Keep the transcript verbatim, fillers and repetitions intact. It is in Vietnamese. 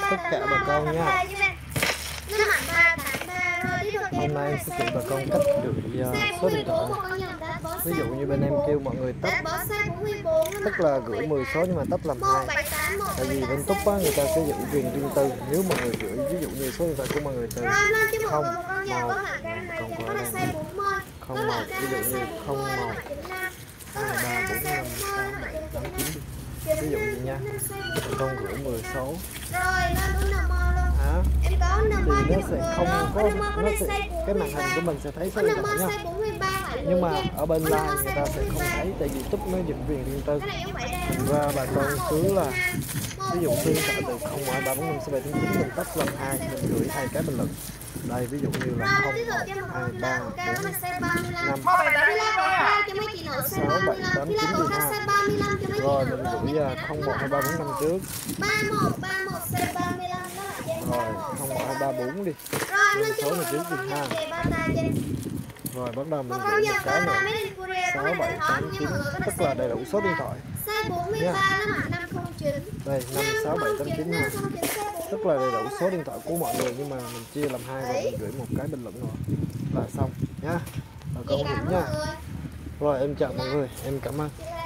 tất cả bà con nha. Hôm nay em sẽ chỉ bà con cách gửi uh, số điện thoại. Ví dụ như bên em kêu mọi người tấp, tức là gửi mười số nhưng mà tấp làm hai. Tại vì bên túp á, người ta sẽ giữ quyền riêng tư. Nếu mọi người gửi ví dụ như số điện thoại của mọi người từ không một, còn có đây không một, ví dụ như không một hai ba bốn năm sáu bảy tám chín, ví dụ như nha, con gửi mười số hả, thì nó sẽ không có, nó sẽ cái màn hình của mình sẽ thấy số điện thoại nha, nhưng mà ở bên line người ta sẽ không thấy, tại vì túp nó giữ quyền riêng tư. Thành ra bà con cứ là ví dụ số điện thoại từ không một hai ba bốn năm sáu bảy tám chín mình tắt lần hai, mình gửi hai cái bình luận. Đây ví dụ như là không một hai ba bốn năm sáu bảy tám chín mười hai, rồi mình gửi không một hai ba bốn năm trước, rồi không một hai ba bốn đi, mình số này trước đi ha, rồi bắt đầu mình gửi một cái nữa sáu bảy tám chín, tức là đầy đủ số điện thoại nha. Đây năm sáu bảy tám chín ha, tức là đầy đủ số điện thoại của mọi người, nhưng mà mình chia làm hai rồi mình gửi một cái bình luận rồi là xong nhá, bà con hiểu nha. Rồi em chào mọi người, em cảm ơn.